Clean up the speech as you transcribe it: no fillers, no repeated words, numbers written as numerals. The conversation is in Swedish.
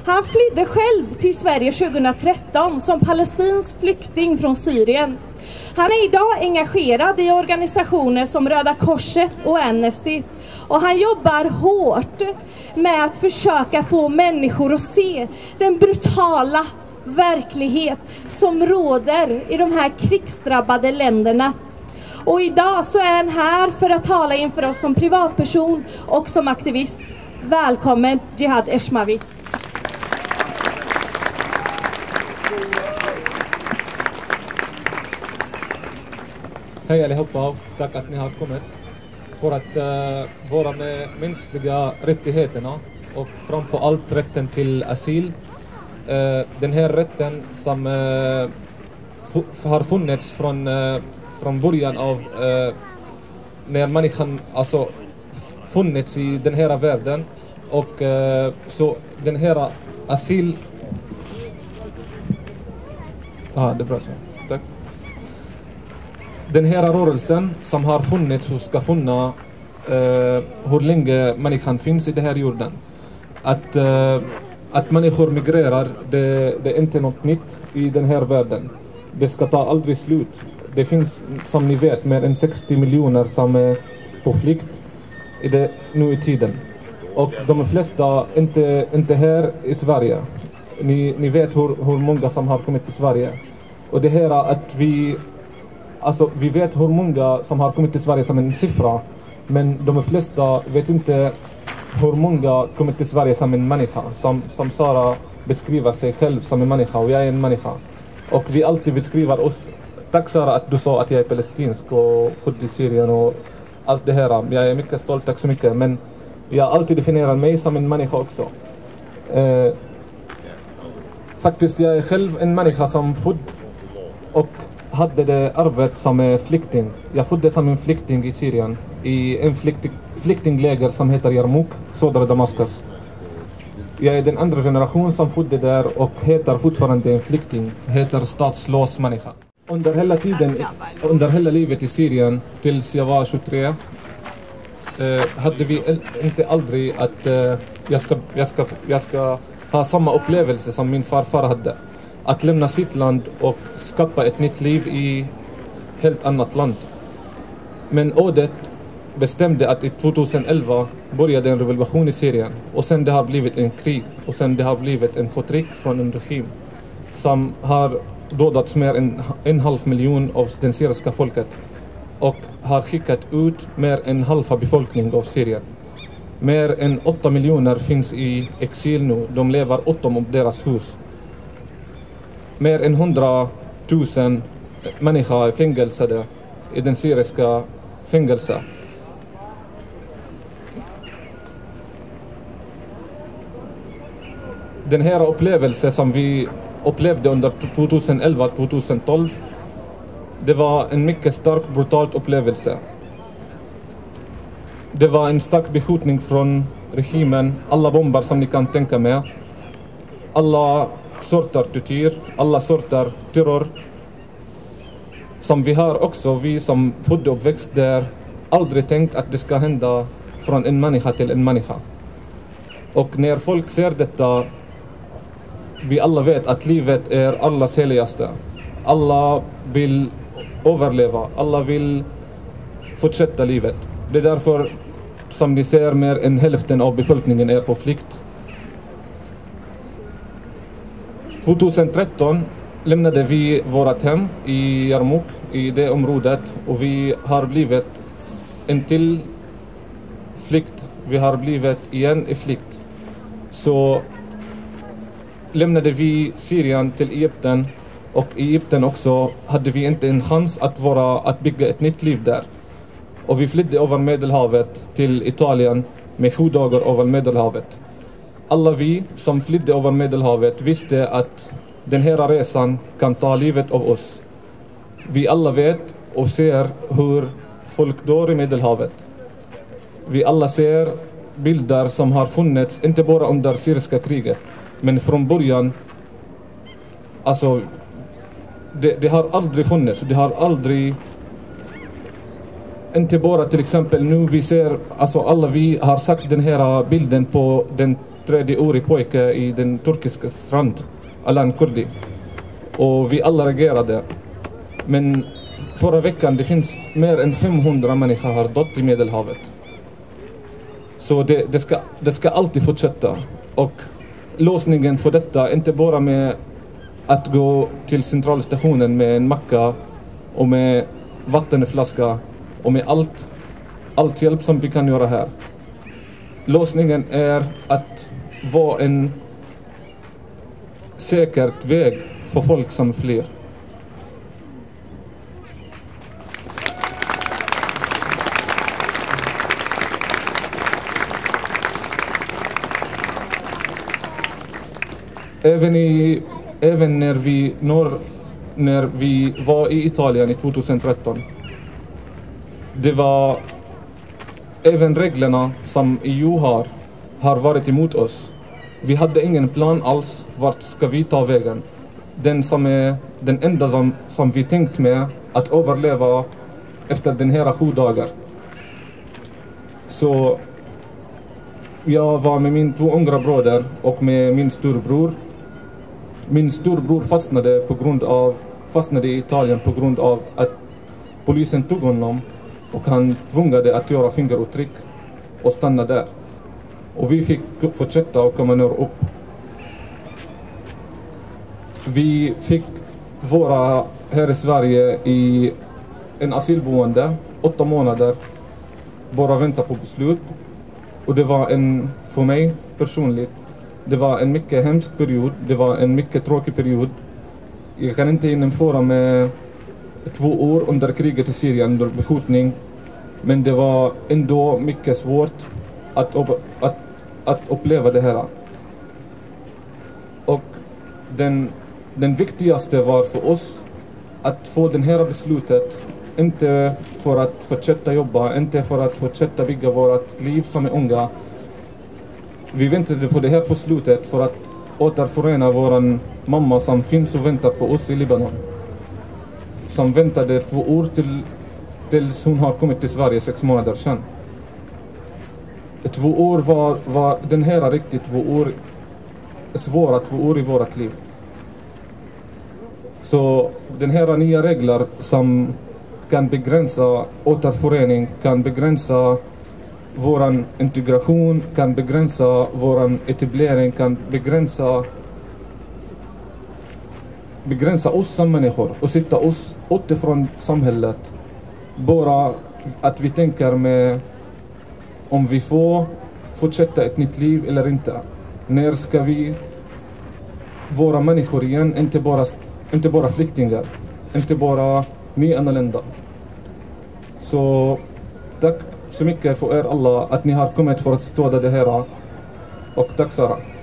Han flydde själv till Sverige 2013 som palestinsk flykting från Syrien. Han är idag engagerad i organisationer som Röda Korset och Amnesty. Och han jobbar hårt med att försöka få människor att se den brutala verklighet som råder i de här krigsdrabbade länderna. Och idag så är han här för att tala inför oss som privatperson och som aktivist. Välkommen Jihad Eshmawi. Hej allihopa och tack att ni har kommit för att vara med mänskliga rättigheterna och framför allt rätten till asyl. Den här rätten som har funnits från början av när människan alltså funnits i den här världen och så den här asyl det är bra så. Tack. Den här rörelsen som har funnits och ska funna hur länge människan finns i den här jorden. Att människor migrerar, det är inte något nytt i den här världen. Det ska ta aldrig slut. Det finns, som ni vet, mer än 60 miljoner som är på flykt nu i tiden. Och de flesta inte här i Sverige. Ni vet hur många som har kommit till Sverige. Och det här att vi vet hur många som har kommit till Sverige som en siffra. Men de flesta vet inte hur många kommit till Sverige som en människa. Som Sara beskriver sig själv som en människa och jag är en människa. Och vi alltid beskriver oss. Tack Sara att du sa att jag är palestinsk och född i Syrien och allt det här. Jag är mycket stolt, tack så mycket. Men jag alltid definierar mig som en människa också. Faktiskt jag är själv en människa som född och hade det arvet som flykting. Jag föddes som en flykting i Syrien. I en flyktingläger som heter Yarmouk, södra Damaskus. Jag är den andra generation som föddes där och heter fortfarande en flykting. Heter statslös människa. Under hela livet i Syrien tills jag var 23 hade vi inte aldrig att jag ska ha samma upplevelse som min farfar hade. Att lämna sitt land och skapa ett nytt liv i helt annat land. Men ödet bestämde att i 2011 började en revolution i Syrien. Och sen det har blivit en krig. Och sen det har blivit en förtryck från en regim som har dödats mer än 1,5 miljon av den syriska folket. Och har skickat ut mer än halva befolkningen av Syrien. Mer än 8 miljoner finns i exil nu. De lever utom deras hus. Mer än 100 000 människor är fängelsade i den syriska fängelsen. Den här upplevelsen som vi upplevde under 2011-2012, det var en mycket stark, brutal upplevelse. Det var en stark beskjutning från regimen, alla bomber som ni kan tänka med. Alla sorter tortyr, alla sorter terror. Som vi har också, vi som född och växt där, aldrig tänkt att det ska hända från en människa till en människa. Och när folk ser detta, vi alla vet att livet är allas heligaste. Alla vill överleva, alla vill fortsätta livet. Det är därför som ni ser mer än hälften av befolkningen är på flykt. 2013 lämnade vi vårt hem i Yarmouk, i det området, och vi har blivit en till flykt. Vi har blivit igen i flykt. Så lämnade vi Syrien till Egypten, och i Egypten också hade vi inte en chans att bygga ett nytt liv där. Och vi flydde över Medelhavet till Italien med 7 dagar över Medelhavet. Alla vi som flydde över Medelhavet visste att den här resan kan ta livet av oss. Vi alla vet och ser hur folk dör i Medelhavet. Vi alla ser bilder som har funnits inte bara under syriska kriget, men från början. Alltså, det har aldrig funnits. Det har aldrig. Inte bara till exempel nu vi ser, alltså alla vi har sagt den här bilden på den 3-årig pojke i den turkiska strand, Alan Kurdi. Och vi alla reagerade. Men förra veckan det finns mer än 500 människor har dött i Medelhavet. Så det ska alltid fortsätta. Och lösningen för detta inte bara med att gå till centralstationen med en macka och med vattenflaska och med allt hjälp som vi kan göra här. Lösningen är att vara en säkert väg för folk som flyr. Även när vi var i Italien i 2013, det var även reglerna som EU har varit emot oss. Vi hade ingen plan alls vart ska vi ta vägen. Den enda som vi tänkt med att överleva efter den här 7 dagar. Så jag var med min 2 unga bröder och med min storbror. Min storbror fastnade i Italien på grund av att polisen tog honom och han tvingade att göra fingeravtryck och stanna där. Och vi fick fortsätta och komma ner upp. Vi fick vara här i Sverige i en asylboende 8 månader, bara vänta på beslut. Och det var för mig personligt, det var en mycket hemsk period. Det var en mycket tråkig period. Jag kan inte jämföra med 2 år under kriget i Syrien under beskjutning. Men det var ändå mycket svårt att uppleva det här. Och den viktigaste var för oss att få det här beslutet. Inte för att fortsätta jobba, inte för att fortsätta bygga vårt liv som är unga. Vi väntade på det här på slutet för att återförena våran mamma som finns och väntar på oss i Libanon. Som väntade 2 år tills hon har kommit till Sverige 6 månader sedan. 2 år var den här riktigt 2 år svåra 2 år i vårt liv. Så den här nya regler som kan begränsa återförening, kan begränsa våran integration, kan begränsa våran etablering, kan begränsa oss som människor och sätta oss utifrån samhället. Bara att vi tänker med om vi får fortsätta ett nytt liv eller inte. När ska vi vara människor igen, inte bara flyktingar, inte bara nyanlända. Så tack så mycket för er alla att ni har kommit för att stödja det här. Och tack Sara.